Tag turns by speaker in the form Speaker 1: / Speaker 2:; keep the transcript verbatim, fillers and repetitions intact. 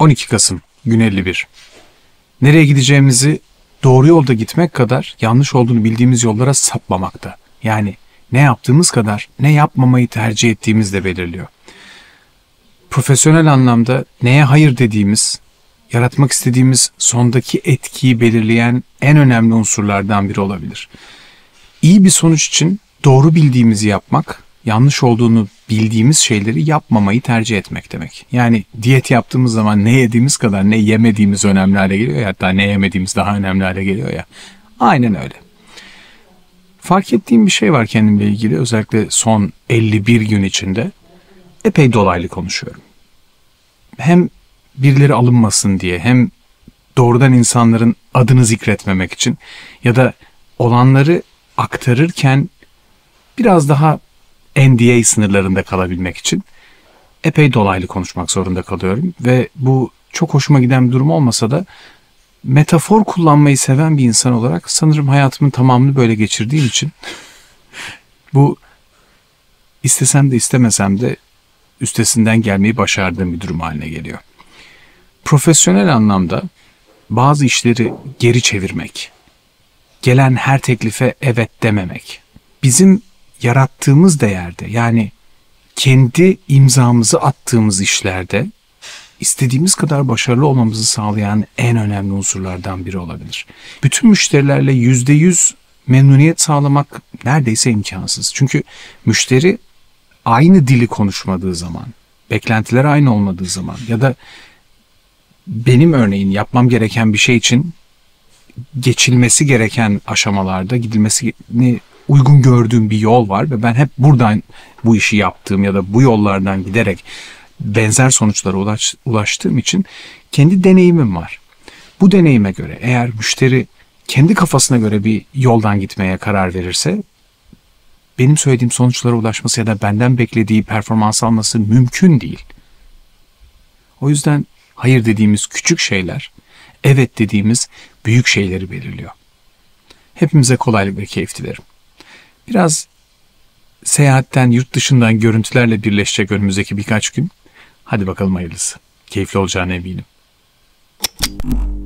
Speaker 1: on iki Kasım gün elli bir. Nereye gideceğimizi doğru yolda gitmek kadar yanlış olduğunu bildiğimiz yollara sapmamakta. Yani ne yaptığımız kadar ne yapmamayı tercih ettiğimiz de belirliyor. Profesyonel anlamda neye hayır dediğimiz, yaratmak istediğimiz sondaki etkiyi belirleyen en önemli unsurlardan biri olabilir. İyi bir sonuç için doğru bildiğimizi yapmak, yanlış olduğunu bildiğimiz şeyleri yapmamayı tercih etmek demek. Yani diyet yaptığımız zaman ne yediğimiz kadar ne yemediğimiz önemli hale geliyor ya, hatta ne yemediğimiz daha önemli hale geliyor ya. Aynen öyle. Fark ettiğim bir şey var kendimle ilgili, özellikle son elli bir gün içinde epey dolaylı konuşuyorum. Hem birileri alınmasın diye, hem doğrudan insanların adını zikretmemek için ya da olanları aktarırken biraz daha N D A sınırlarında kalabilmek için epey dolaylı konuşmak zorunda kalıyorum. Ve bu çok hoşuma giden bir durum olmasa da metafor kullanmayı seven bir insan olarak sanırım hayatımın tamamını böyle geçirdiğim için bu istesem de istemesem de üstesinden gelmeyi başardığım bir durum haline geliyor. Profesyonel anlamda bazı işleri geri çevirmek, gelen her teklife evet dememek, bizim yarattığımız değerde, yani kendi imzamızı attığımız işlerde istediğimiz kadar başarılı olmamızı sağlayan en önemli unsurlardan biri olabilir. Bütün müşterilerle yüzde yüz memnuniyet sağlamak neredeyse imkansız. Çünkü müşteri aynı dili konuşmadığı zaman, beklentiler aynı olmadığı zaman ya da benim örneğin yapmam gereken bir şey için geçilmesi gereken aşamalarda gidilmesini uygun gördüğüm bir yol var ve ben hep buradan bu işi yaptığım ya da bu yollardan giderek benzer sonuçlara ulaş, ulaştığım için kendi deneyimim var. Bu deneyime göre eğer müşteri kendi kafasına göre bir yoldan gitmeye karar verirse benim söylediğim sonuçlara ulaşması ya da benden beklediği performans alması mümkün değil. O yüzden hayır dediğimiz küçük şeyler, evet dediğimiz büyük şeyleri belirliyor. Hepimize kolaylık ve keyif dilerim. Biraz seyahatten, yurt dışından görüntülerle birleşecek önümüzdeki birkaç gün. Hadi bakalım hayırlısı. Keyifli olacağına eminim.